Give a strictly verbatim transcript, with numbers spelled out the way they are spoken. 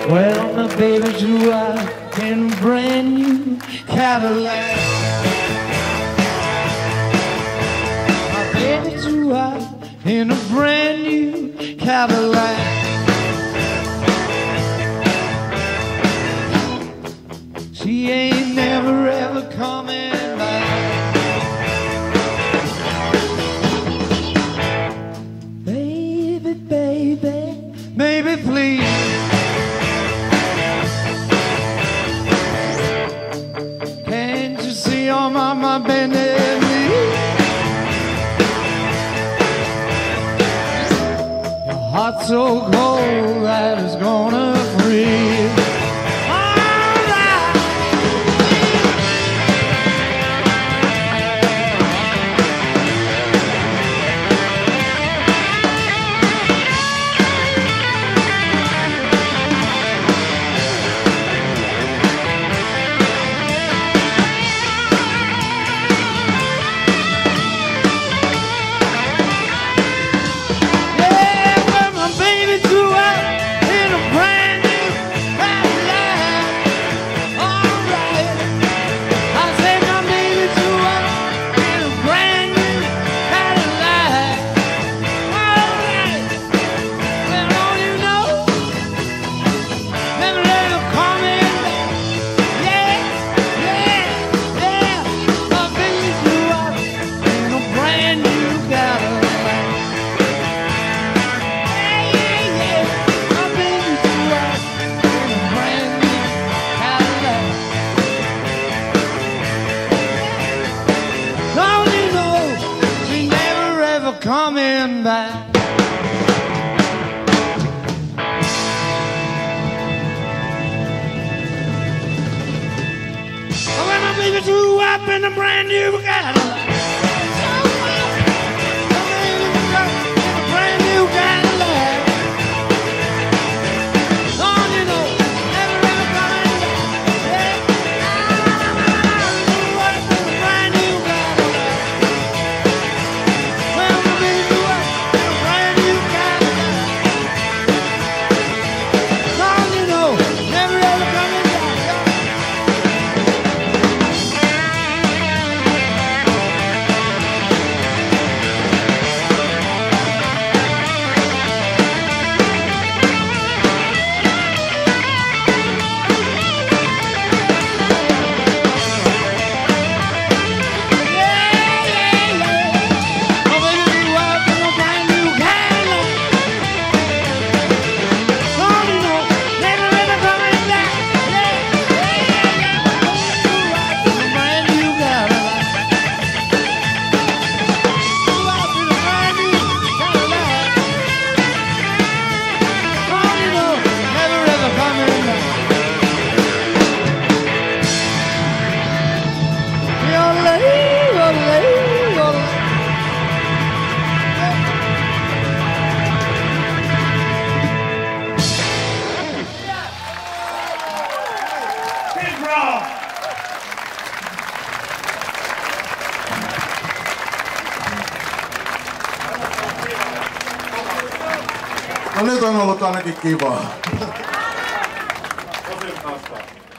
Well, my baby drew out in a brand new Cadillac. My baby drew out in a brand new Cadillac. She ain't never ever coming back. Baby, baby, baby, please. Can't you see on my, my bended knee? Your heart's so cold that it's gonna freeze. Coming back. Oh, when my baby drew up in a brand new Cadillac. No nyt on ollut ainakin kivaa.